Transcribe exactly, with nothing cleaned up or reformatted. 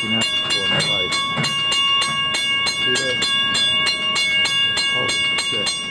seen that before in my life. See that? Holy shit.